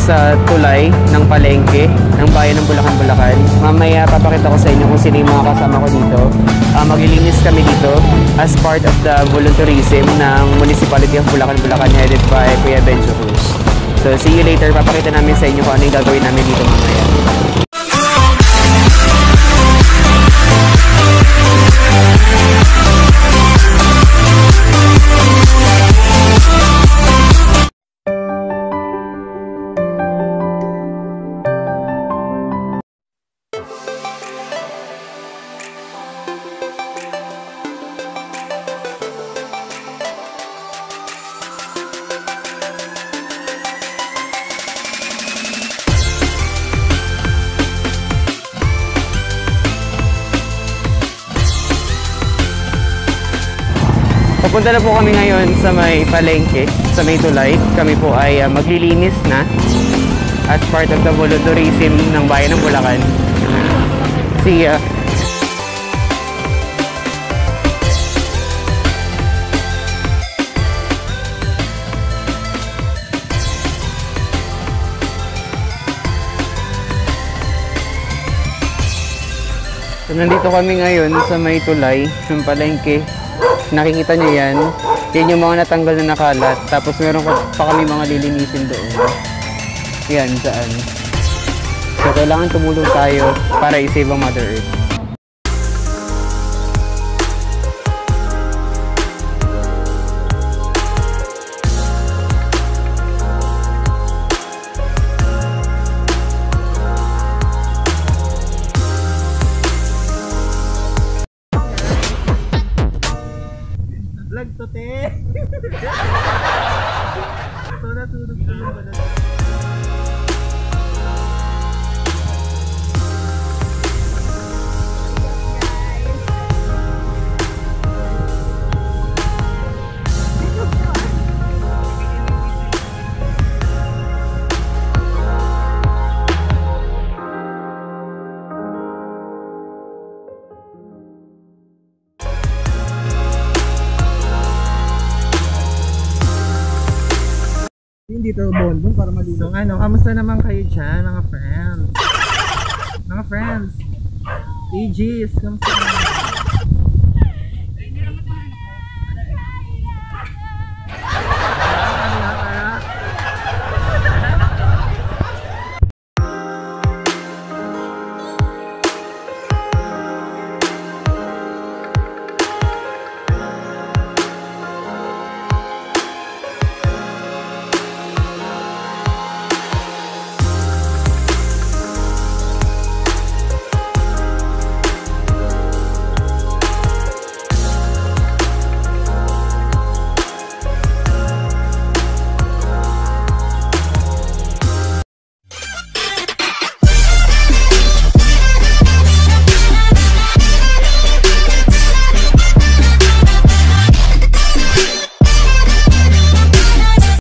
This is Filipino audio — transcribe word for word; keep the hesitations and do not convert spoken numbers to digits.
sa tulay ng palengke ng bayan ng Bulacan, Bulacan. Mamaya papakita ko sa inyo kung sino yung mga kasama ko dito. Uh, maglilinis kami dito as part of the Voluntourism ng Municipality of Bulacan, Bulacan headed by Kuya Benjo Cruz. So see you later. Papakita namin sa inyo kung ano yung gagawin namin dito mamaya. Papunta na po kami ngayon sa may palengke, sa may tulay. Kami po ay uh, maglilinis na as part of the Voluntourism ng bayan ng Bulacan. See ya! So, nandito kami ngayon sa may tulay ng palengke. Nakikita nyo yan. Yan yung mga natanggal na nakalat. Tapos meron pa kami mga lilinisin doon. Yan, saan. So kailangan tumulong tayo para i-save ang Mother Earth. Vlog to, te! So, nasunog ko yung balat. Dito bonbon para malinis. So ano, kamusta naman kayo dyan mga friends? Mga friends, E Gs, kamusta naman?